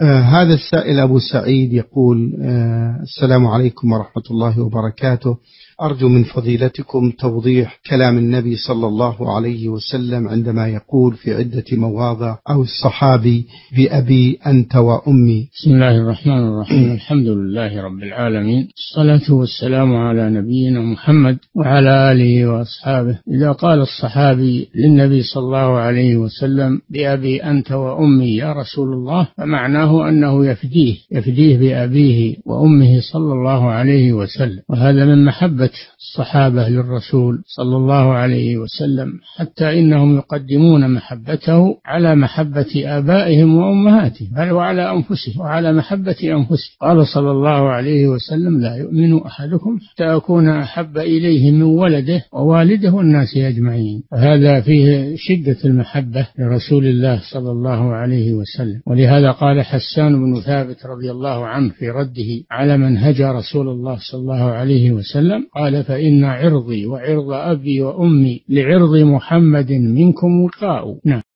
هذا السائل أبو سعيد يقول السلام عليكم ورحمة الله وبركاته. أرجو من فضيلتكم توضيح كلام النبي صلى الله عليه وسلم عندما يقول في عدة مواضع أو الصحابي بأبي أنت وأمي. بسم الله الرحمن الرحيم. الحمد لله رب العالمين، الصلاة والسلام على نبينا محمد وعلى آله وأصحابه. إذا قال الصحابي للنبي صلى الله عليه وسلم بأبي أنت وأمي يا رسول الله، فمعناه أنه يفديه بأبيه وأمه صلى الله عليه وسلم، وهذا من محبة الصحابة للرسول صلى الله عليه وسلم، حتى إنهم يقدمون محبته على محبة آبائهم وأمهاتهم، بل وعلى أنفسهم وعلى محبة أنفسهم. قال صلى الله عليه وسلم: لا يؤمن أحدكم حتى أكون أحب إليه من ولده ووالده والناس أجمعين. فهذا فيه شدة المحبة لرسول الله صلى الله عليه وسلم. ولهذا قال حسان بن ثابت رضي الله عنه في رده على من هجى رسول الله صلى الله عليه وسلم، قال: فإن عرضي وعرض أبي وأمي لعرض محمد منكم وقاء. نعم.